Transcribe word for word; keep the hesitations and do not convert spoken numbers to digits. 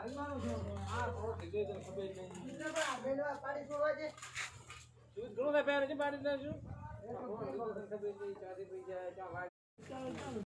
હાલવાનું છો આ થોડો થઈ ગયો તો ખબર નહીં મિત્ર પણ આ બેનવા પાડી છોડવા છે શું ઘણું થાય પહેરે છે પાડી દઉં છું ખબર નહીં ચાલી પડી જાય ચા